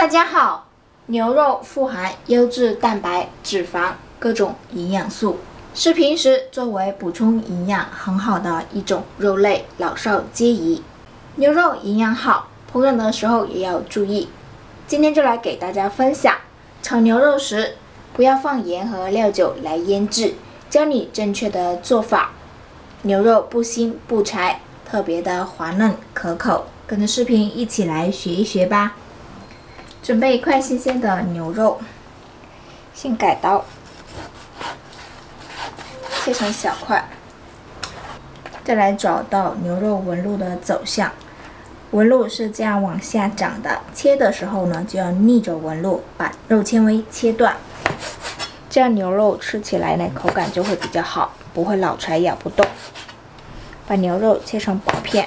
家好，牛肉富含优质蛋白、脂肪、各种营养素，是平时作为补充营养很好的一种肉类，老少皆宜。牛肉营养好，烹饪的时候也要注意。今天就来给大家分享，炒牛肉时不要放盐和料酒来腌制，教你正确的做法。牛肉不腥不柴，特别的滑嫩可口。跟着视频一起来学一学吧。准备一块新鲜的牛肉，先改刀，切成小块。再来找到牛肉纹路的走向，纹路是这样往下长的，切的时候呢就要逆着纹路把肉纤维切断，这样牛肉吃起来呢口感就会比较好，不会老柴咬不动。把牛肉切成薄片。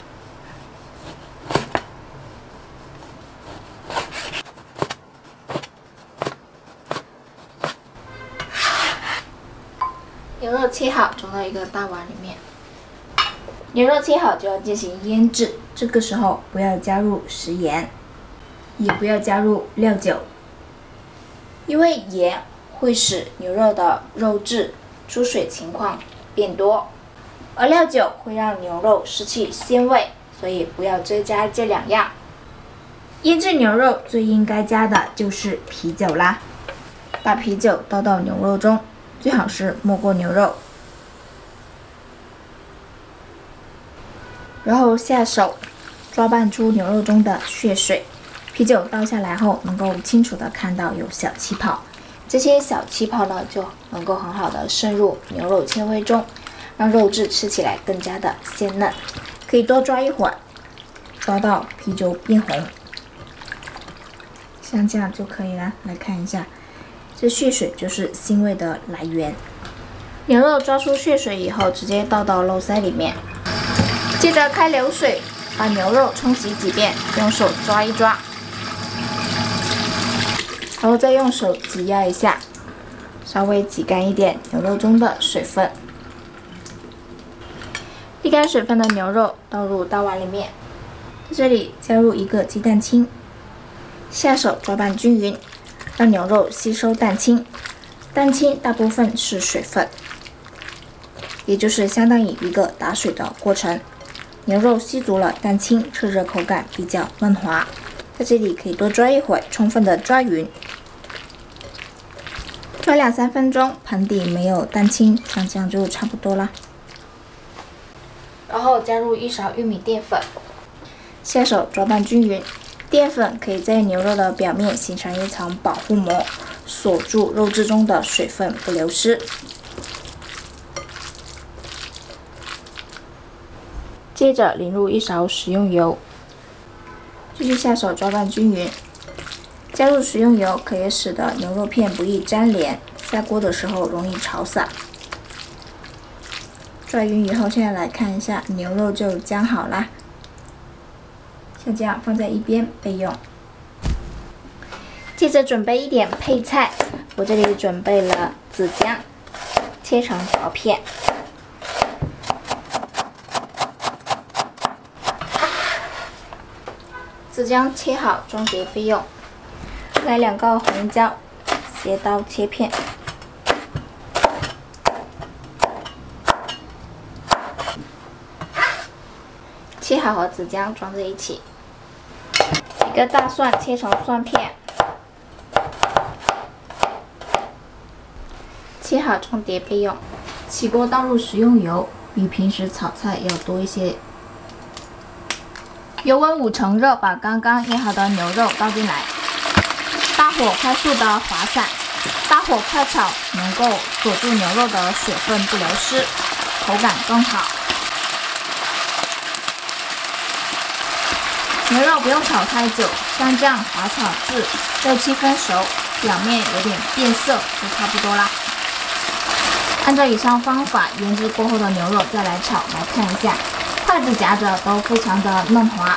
牛肉切好，装到一个大碗里面。牛肉切好就要进行腌制，这个时候不要加入食盐，也不要加入料酒，因为盐会使牛肉的肉质出水情况变多，而料酒会让牛肉失去鲜味，所以不要追加这两样。腌制牛肉最应该加的就是啤酒啦，把啤酒倒到牛肉中。最好是没过牛肉，然后下手抓拌出牛肉中的血水。啤酒倒下来后，能够清楚的看到有小气泡，这些小气泡呢就能够很好的渗入牛肉纤维中，让肉质吃起来更加的鲜嫩。可以多抓一会儿，抓到啤酒变红，像这样就可以了。来看一下。这血水就是腥味的来源。牛肉抓出血水以后，直接倒到肉塞里面，接着开流水，把牛肉冲洗几遍，用手抓一抓，然后再用手挤压一下，稍微挤干一点牛肉中的水分。沥干水分的牛肉倒入大碗里面，在这里加入一个鸡蛋清，下手抓拌均匀。让牛肉吸收蛋清，蛋清大部分是水分，也就是相当于一个打水的过程。牛肉吸足了蛋清，吃着口感比较嫩滑。在这里可以多抓一会儿，充分的抓匀，抓2-3分钟，盆底没有蛋清，像这样就差不多了。然后加入1勺玉米淀粉，下手抓拌均匀。淀粉可以在牛肉的表面形成一层保护膜，锁住肉质中的水分不流失。接着淋入1勺食用油，继续下手抓拌均匀。加入食用油可以使得牛肉片不易粘连，下锅的时候容易炒散。抓匀以后，现在来看一下，牛肉就姜好啦。像这样放在一边备用。接着准备一点配菜，我这里准备了紫姜，切成薄片。紫姜切好装碟备用。来2个红椒，斜刀切片。切好和紫姜装在一起。一个大蒜切成蒜片，切好装碟备用。起锅倒入食用油，比平时炒菜要多一些。油温5成热，把刚刚腌好的牛肉倒进来，大火快速的滑散，大火快炒能够锁住牛肉的水分不流失，口感更好。牛肉不用炒太久，像这样滑炒至6-7分熟，表面有点变色就差不多啦。按照以上方法腌制过后的牛肉再来炒，来看一下，筷子夹着都非常的嫩滑。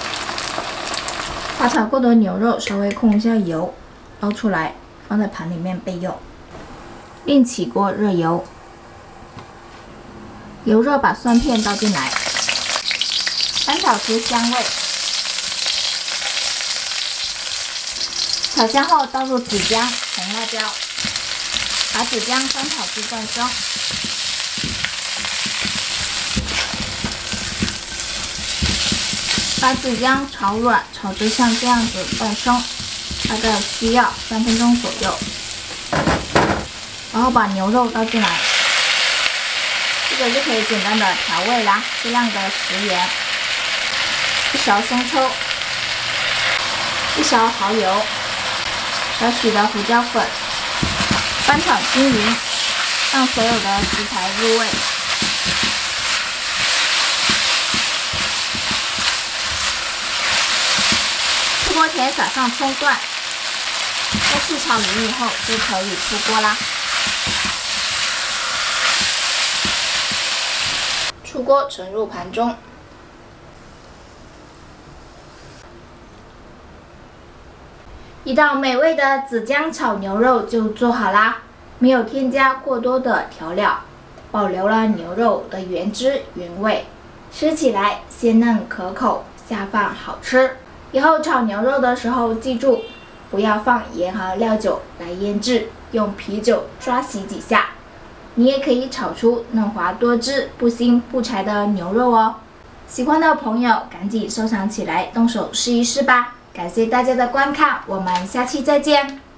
把炒过的牛肉稍微控一下油，捞出来放在盘里面备用。另起锅热油，油热把蒜片倒进来，翻炒出香味。 炒香后倒入子姜、红辣椒，把子姜翻炒至断生。把子姜炒软，炒至像这样子断生，大概需要3分钟左右。然后把牛肉倒进来，这个就可以简单的调味啦，适量的食盐，1勺生抽，1勺蚝油，少许的胡椒粉，翻炒均匀，让所有的食材入味。出锅前撒上葱段，再次炒匀以后就可以出锅啦。出锅盛入盘中。一道美味的子姜炒牛肉就做好啦，没有添加过多的调料，保留了牛肉的原汁原味，吃起来鲜嫩可口，下饭好吃。以后炒牛肉的时候记住，不要放盐和料酒来腌制，用啤酒刷洗几下。你也可以炒出嫩滑多汁、不腥不柴的牛肉哦。喜欢的朋友赶紧收藏起来，动手试一试吧。感谢大家的观看，我们下期再见。